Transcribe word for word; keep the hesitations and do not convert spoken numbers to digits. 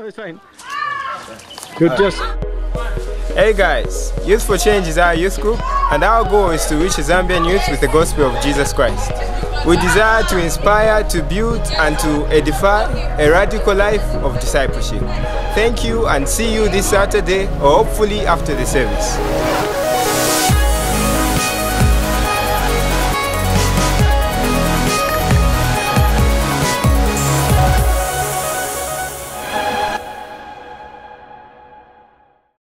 it's fine. Good, just. Hey guys, Youth for Change is our youth group, and our goal is to reach Zambian youth with the gospel of Jesus Christ. We desire to inspire, to build, and to edify a radical life of discipleship. Thank you, and see you this Saturday, or hopefully after the service.